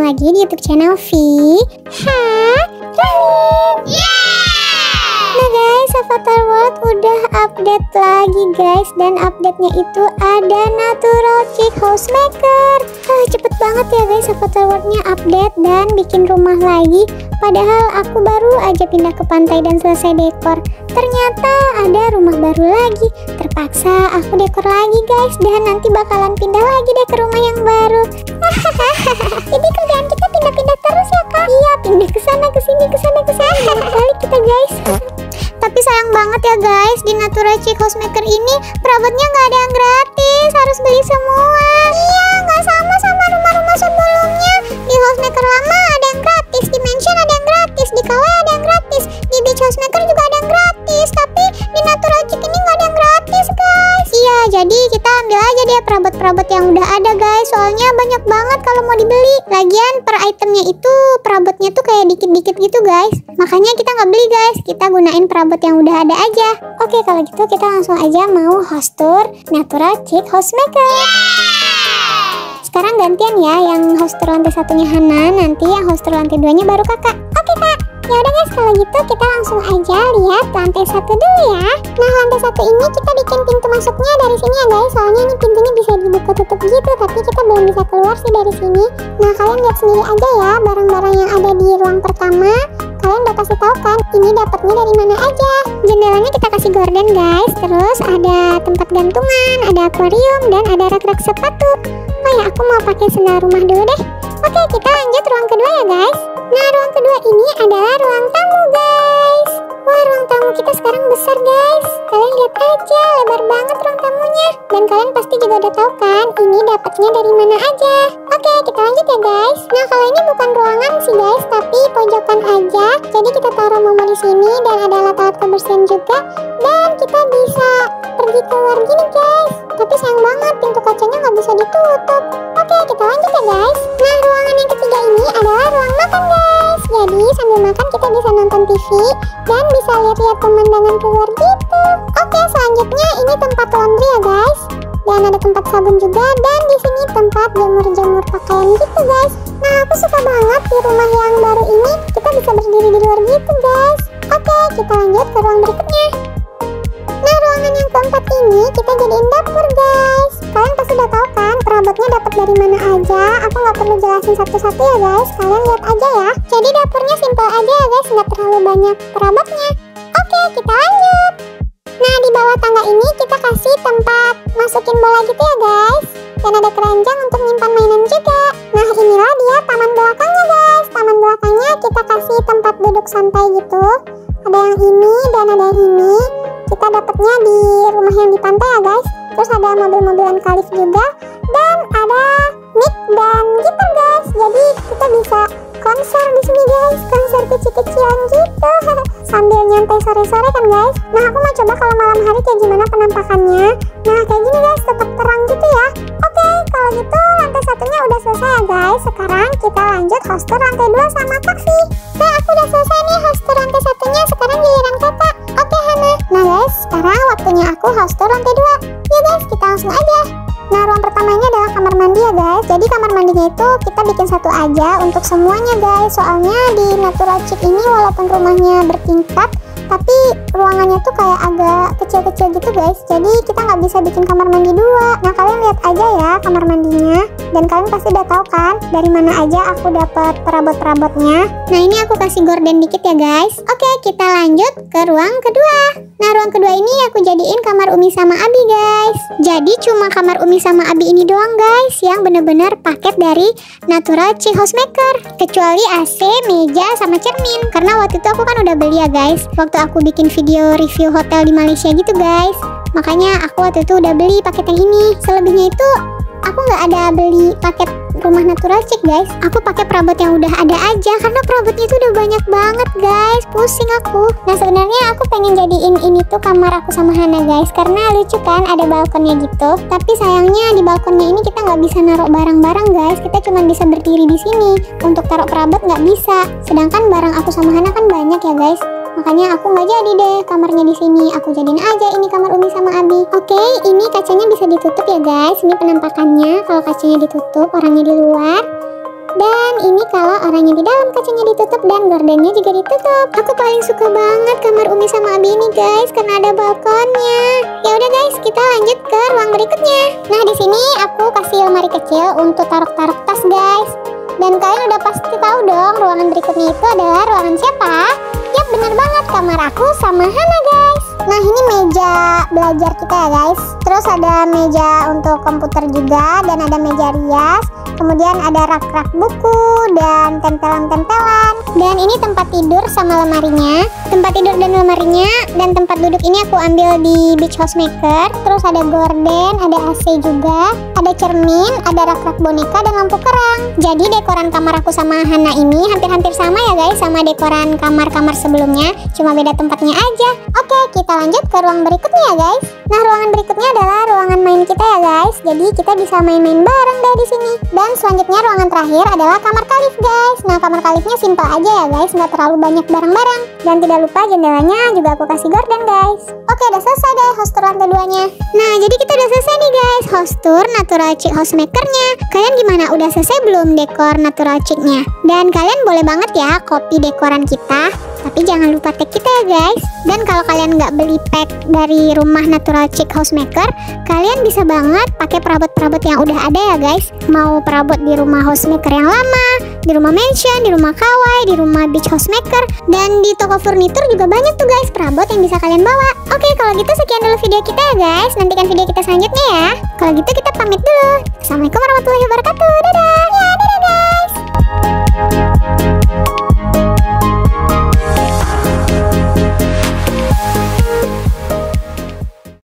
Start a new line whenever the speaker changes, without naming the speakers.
lagi di YouTube channel V Nah guys, Avatar World udah update lagi guys, dan update-nya itu ada Natural Chick Housemaker. Cepet banget ya guys, Avatar World-nya update dan bikin rumah lagi. Padahal aku baru aja pindah ke pantai dan selesai dekor. Ternyata ada rumah baru lagi. Terpaksa aku dekor lagi guys, dan nanti bakalan pindah lagi deh ke rumah yang baru. Jadi kerjaan kita pindah-pindah terus ya kak? Iya, pindah ke sana ke sini ke sana ke sana. Balik kita guys. Tapi sayang banget ya guys, di Natural Chick Housemaker ini perabotnya nggak ada yang gratis, harus beli semua. Iya, nggak sama rumah-rumah sebelumnya. Di Housemaker lama ada yang gratis, di Mansion ada yang gratis, di Kawaii ada yang gratis, di Beach Housemaker juga ada yang gratis. Tapi di Natural Chick ini nggak ada yang gratis guys. Iya, jadi kita ambil aja deh perabot-perabot yang udah ada guys, soalnya banyak banget kalau mau dibeli. Lagian per itemnya itu perabotnya tuh kayak dikit-dikit gitu guys, makanya kita nggak beli guys, kita gunain perabot yang udah ada aja. Oke, kalau gitu kita langsung aja mau host tour Natural Chick Housemaker. Sekarang gantian ya, yang host tour lantai satunya Hana, nanti yang host tour lantai 2-nya baru kakak. Oke kak. Ya udah guys, kalau gitu kita langsung aja lihat lantai 1 dulu ya. Nah, lantai 1 ini kita bikin pintu masuknya dari sini ya guys, soalnya ini pintunya bisa dibuka tutup gitu, tapi kita belum bisa keluar sih dari sini. Nah, kalian lihat sendiri aja ya barang-barang yang ada di ruang pertama. Kalian udah kasih tahu kan ini dapatnya dari mana aja. Jendelanya kita kasih gorden guys, terus ada tempat gantungan, ada akuarium, dan ada rak-rak sepatu. Oh ya, aku mau pakai sendal rumah dulu deh. Oke, kita lanjut ruang kedua ya guys. Nah, ruang kedua ini adalah ruang tamu guys. Wah, ruang tamu kita sekarang besar guys. Kalian lihat aja, lebar banget ruang tamunya. Dan kalian pasti juga udah tahu kan ini dapatnya dari mana aja. Oke, kita lanjut ya guys. Nah, kalau ini bukan ruangan sih guys, tapi pojokan aja. Jadi kita taruh momo di sini dan ada alat-alat kebersihan juga. Dan kita bisa pergi keluar gini guys. Tapi sayang banget pintu kacanya nggak bisa ditutup. Oke, kita lanjut ya guys. Nah, ruangan yang ketiga ini adalah ruang makan guys. Jadi sambil makan kita bisa nonton TV dan bisa lihat-lihat pemandangan keluar gitu. Oke, selanjutnya ini tempat laundry ya guys. Dan ada tempat sabun juga, dan di sini tempat jemur-jemur pakaian gitu guys. Nah, aku suka banget di rumah yang baru ini kita bisa berdiri di luar gitu guys. Oke, kita lanjut ke ruang berikutnya. Nah, ruangan yang keempat ini kita jadiin dapur guys. Kalian pasti udah tahu kan perabotnya dapat dari mana aja. Aku nggak perlu jelasin satu-satu ya guys, kalian lihat aja ya. Jadi dapurnya simple aja ya guys, nggak terlalu banyak perabotnya. Oke, kita lanjut. Nah, di bawah tangga ini kita kasih tempat masukin bola gitu ya guys. Dan ada keranjang untuk nyimpan mainan juga. Nah, inilah dia taman belakangnya guys. Taman belakangnya kita kasih tempat duduk santai gitu. Ada yang ini dan ada yang ini. Kita dapatnya di rumah yang di pantai ya guys. Terus ada mobil-mobilan kalif juga. Dan ada mic dan gitar guys. Jadi kita bisa konser di sini guys. Konser kecil-kecilan gitu. Sambil nyantai sore-sore kan guys. Nah, aku mau coba kalau malam hari kayak gimana penampakannya. Nah, kayak gini guys, tetap terang gitu ya. Oke, kalau gitu lantai satunya udah selesai ya guys. Sekarang kita lanjut host tour lantai 2 sama Kak V. Nah, aku udah selesai nih host tour lantai satunya. Sekarang giliran kakak. Oke Hana. Nah guys, sekarang waktunya aku host tour lantai 2. Ya guys, kita langsung aja. Nah, ruang pertama ini adalah kamar mandi ya guys. Jadi kamar mandinya itu kita bikin satu aja untuk semuanya guys. Soalnya di Natural Chick ini walaupun rumahnya bertingkat, tapi ruangannya tuh kayak agak kecil-kecil gitu guys. Jadi kita nggak bisa bikin kamar mandi 2. Nah, kalian lihat aja ya kamar mandinya. Dan kalian pasti udah tahu kan dari mana aja aku dapat perabot-perabotnya. Nah, ini aku kasih gorden dikit ya guys. Oke, kita lanjut ke ruang kedua. Nah, ruang kedua ini aku jadiin kamar Umi sama Abi guys. Jadi cuma kamar Umi sama Abi ini doang guys yang bener-bener paket dari Natural Chick Housemaker. Kecuali AC, meja, sama cermin. Karena waktu itu aku kan udah beli ya guys, waktu aku bikin video review hotel di Malaysia gitu guys. Makanya aku waktu itu udah beli paket yang ini. Selebihnya itu aku nggak ada beli paket rumah Natural Chick guys. Aku pakai perabot yang udah ada aja, karena perabotnya itu udah banyak banget guys, pusing aku. Nah, sebenarnya aku pengen jadiin ini tuh kamar aku sama Hana guys, karena lucu kan ada balkonnya gitu. Tapi sayangnya di balkonnya ini kita nggak bisa naruh barang-barang guys, kita cuma bisa berdiri di sini. Untuk taruh perabot nggak bisa. Sedangkan barang aku sama Hana kan banyak ya guys. Makanya aku nggak jadi deh kamarnya di sini. Aku jadiin aja ini kamar Umi sama Abi. Oke, ini kacanya bisa ditutup ya guys. Ini penampakannya kalau kacanya ditutup, orangnya di luar. Dan ini kalau orangnya di dalam kacanya ditutup dan gordennya juga ditutup. Aku paling suka banget kamar Umi sama Abi ini guys, karena ada balkonnya. Ya udah guys, kita lanjut ke ruang berikutnya. Nah di sini aku kasih lemari kecil untuk taruh-taruh tas guys. Dan kalian udah pasti tahu dong ruangan berikutnya itu adalah ruangan siapa? Yap, bener banget, kamar aku sama Hana guys. Nah ini meja belajar kita ya guys. Terus ada meja untuk komputer juga, dan ada meja rias. Kemudian ada rak-rak buku dan tempelan-tempelan. Dan ini tempat tidur sama lemarinya. Tempat tidur dan lemarinya dan tempat duduk ini aku ambil di Beach Housemaker. Terus ada gorden, ada AC juga, ada cermin, ada rak-rak boneka dan lampu kerang. Jadi dekoran kamar aku sama Hana ini hampir-hampir sama ya guys, sama dekoran kamar-kamar sebelumnya, cuma beda tempatnya aja. Oke, kita lanjut ke ruang berikutnya ya guys. Nah, ruangan berikutnya adalah ruangan main kita ya guys. Jadi kita bisa main-main bareng deh di sini. Dan selanjutnya ruangan terakhir adalah kamar kalif guys. Nah, kamar kalifnya simple aja ya guys, nggak terlalu banyak barang-barang. Dan tidak lupa jendelanya juga aku kasih gorden guys. Oke, udah selesai deh house tour lantai 2-nya. Nah, jadi kita udah selesai nih guys house tour Natural Chic Housemaker-nya. Kalian gimana? Udah selesai belum dekor Natural Chic-nya? Dan kalian boleh banget ya copy dekoran kita, tapi jangan lupa tag kita ya guys. Dan kalau kalian nggak beli pack dari rumah Natural Chic Housemaker, kalian bisa banget pakai perabot-perabot yang udah ada ya guys. Mau perabot di rumah housemaker yang lama, di rumah mansion, di rumah kawai, di rumah beach housemaker, dan di toko furnitur juga banyak tuh guys perabot yang bisa kalian bawa. Oke, kalau gitu sekian dulu video kita ya guys. Nantikan video kita selanjutnya ya. Kalau gitu kita pamit dulu. Assalamualaikum warahmatullahi wabarakatuh. Dadah.